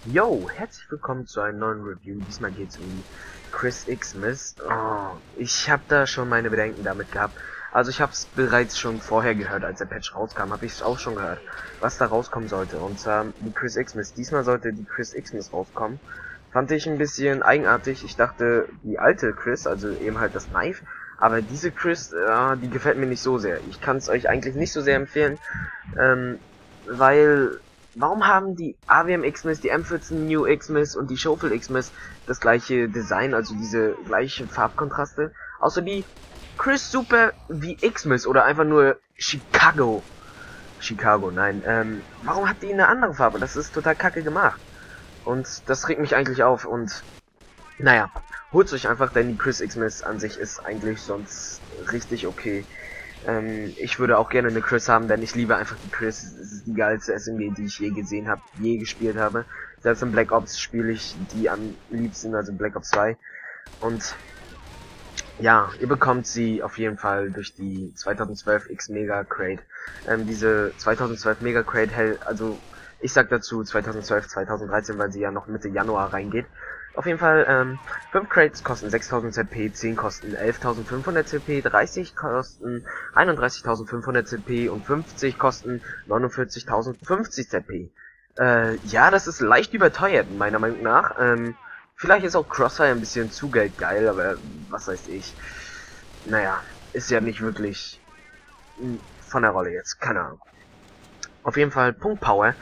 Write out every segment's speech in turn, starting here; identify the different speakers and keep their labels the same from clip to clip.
Speaker 1: Yo, herzlich willkommen zu einem neuen Review. Diesmal geht es um Chris Xmas. Oh, ich habe da schon meine Bedenken damit gehabt. Also ich habe es bereits schon vorher gehört, als der Patch rauskam, habe ich es auch schon gehört, was da rauskommen sollte. Und zwar die Chris Xmas. Diesmal sollte die Chris Xmas rauskommen. Fand ich ein bisschen eigenartig. Ich dachte, die alte Chris, also eben halt das Knife. Aber diese Chris, die gefällt mir nicht so sehr. Ich kann es euch eigentlich nicht so sehr empfehlen, weil warum haben die AWM Xmas, die M14 New Xmas und die Schofield Xmas das gleiche Design, also diese gleichen Farbkontraste? Außer die Chris Super wie Xmas oder einfach nur Chicago. Chicago, nein. Warum hat die eine andere Farbe? Das ist total kacke gemacht. Und das regt mich eigentlich auf. Und naja, holt's euch einfach, denn die Chris Xmas an sich ist eigentlich sonst richtig okay. Ich würde auch gerne eine Chris haben, denn ich liebe einfach die Chris. Es ist die geilste SMG, die ich je gesehen habe, je gespielt habe. Selbst in Black Ops spiele ich die am liebsten, also Black Ops 2. Und ja, ihr bekommt sie auf jeden Fall durch die 2012 X Mega Crate. Diese 2012 Mega Crate hält, also ich sag dazu 2012, 2013, weil sie ja noch Mitte Januar reingeht. Auf jeden Fall, 5 Crates kosten 6000 ZP, 10 kosten 11.500 ZP, 30 kosten 31.500 ZP und 50 kosten 49.050 ZP. Ja, das ist leicht überteuert, meiner Meinung nach. Vielleicht ist auch Crossfire ein bisschen zu geldgeil, aber was weiß ich. Naja, ist ja nicht wirklich von der Rolle jetzt, keine Ahnung. Auf jeden Fall, Punkt Power.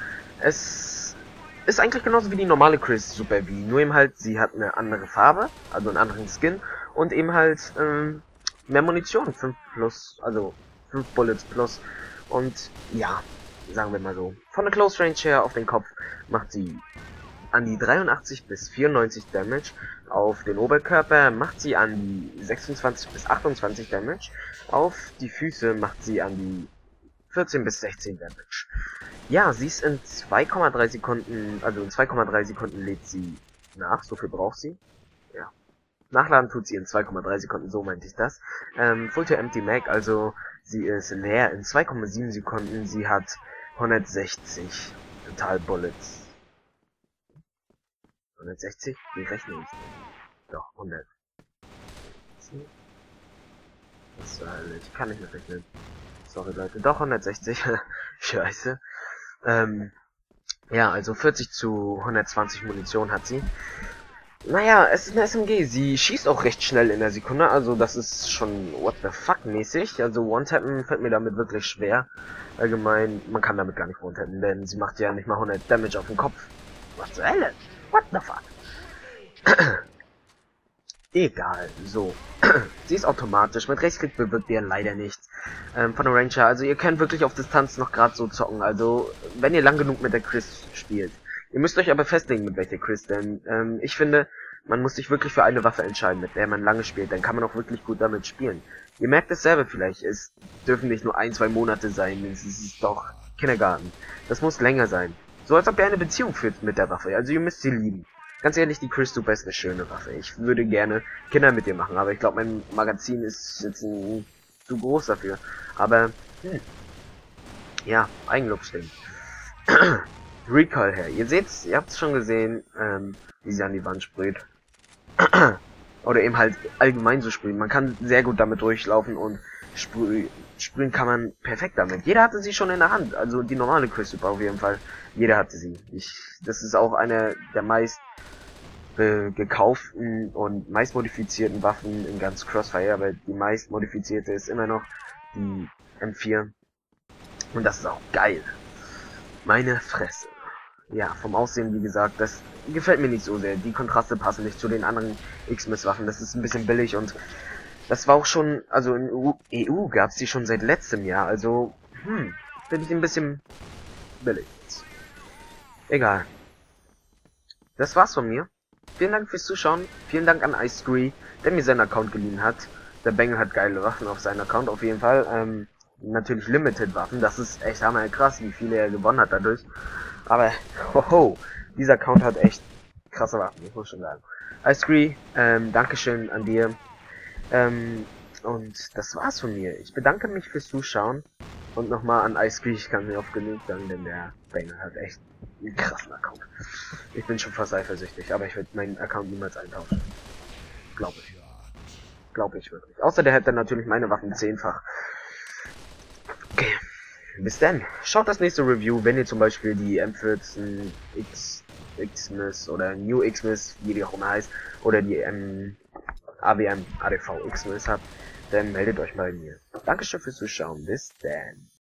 Speaker 1: Es ist eigentlich genauso wie die normale Chris Super V, nur eben halt, sie hat eine andere Farbe, also einen anderen Skin und eben halt mehr Munition, 5 plus, also 5 Bullets plus. Und ja, sagen wir mal so, von der Close Range her auf den Kopf macht sie an die 83 bis 94 Damage, auf den Oberkörper macht sie an die 26 bis 28 Damage, auf die Füße macht sie an die 14 bis 16 Damage. Ja, sie ist in 2,3 Sekunden, also in 2,3 Sekunden lädt sie nach, so viel braucht sie. Ja. Nachladen tut sie in 2,3 Sekunden, so meinte ich das. Full to Empty Mag, also sie ist leer in 2,7 Sekunden, sie hat 160 Total Bullets. 160? Wie rechne ich denn? Doch, 100. Was soll ich kann nicht mehr rechnen. Sorry Leute, doch 160. Scheiße. Ja, also 40 zu 120 Munition hat sie. Naja, es ist eine SMG. Sie schießt auch recht schnell in der Sekunde. Also das ist schon what the fuck mäßig. Also One-Tappen fällt mir damit wirklich schwer. Allgemein, man kann damit gar nicht One-Tappen, denn sie macht ja nicht mal 100 Damage auf den Kopf. Was zur Hölle? What the fuck? Egal, so. Sie ist automatisch, mit Rechtsklick bewirkt ihr leider nichts. Von der Ranger, also ihr könnt wirklich auf Distanz noch gerade so zocken, also wenn ihr lang genug mit der Chris spielt. Ihr müsst euch aber festlegen, mit welcher Chris, denn ich finde, man muss sich wirklich für eine Waffe entscheiden, mit der man lange spielt, dann kann man auch wirklich gut damit spielen. Ihr merkt es selber vielleicht, es dürfen nicht nur 1, 2 Monate sein, es ist doch Kindergarten. Das muss länger sein. So als ob ihr eine Beziehung führt mit der Waffe, also ihr müsst sie lieben. Ganz ehrlich, die Chris Super ist eine schöne Waffe. Ich würde gerne Kinder mit dir machen, aber ich glaube, mein Magazin ist jetzt zu groß dafür. Aber, ja, Eigenlob-Stimmen. Recoil her. Ihr seht's, ihr habt's schon gesehen, wie sie an die Wand sprüht. Oder eben halt allgemein so sprühen. Man kann sehr gut damit durchlaufen und sprühen kann man perfekt damit. Jeder hatte sie schon in der Hand. Also die normale Chris Super auf jeden Fall. Jeder hatte sie. Das ist auch eine der meist gekauften und meist modifizierten Waffen in ganz Crossfire, aber die meist modifizierte ist immer noch die M4. Und das ist auch geil. Meine Fresse. Ja, vom Aussehen, wie gesagt, das gefällt mir nicht so sehr. Die Kontraste passen nicht zu den anderen Xmas-Waffen. Das ist ein bisschen billig und das war auch schon, also in EU gab's die schon seit letztem Jahr. Also, finde ich ein bisschen billig. Egal. Das war's von mir. Vielen Dank fürs Zuschauen. Vielen Dank an Icecree, der mir seinen Account geliehen hat. Der Bengel hat geile Waffen auf seinem Account auf jeden Fall. Natürlich Limited Waffen. Das ist echt hammer krass, wie viele er gewonnen hat dadurch. Aber, hoho, dieser Account hat echt krasse Waffen, ich muss schon sagen. Icecree, Dankeschön an dir. Und das war's von mir. Ich bedanke mich fürs Zuschauen. Und nochmal an Icecree, ich kann mir oft genug sagen, denn der Bengel hat echt einen krassen Account. Ich bin schon fast eifersüchtig, aber ich werde meinen Account niemals eintauschen. Glaube ich. Glaube ich wirklich. Außer der hätte dann natürlich meine Waffen 10-fach. Okay. Bis dann. Schaut das nächste Review, wenn ihr zum Beispiel die M14 Xmas oder New Xmas, wie die auch immer heißt, oder die AWM ADV Xmas habt, dann meldet euch bei mir. Dankeschön fürs Zuschauen. Bis dann.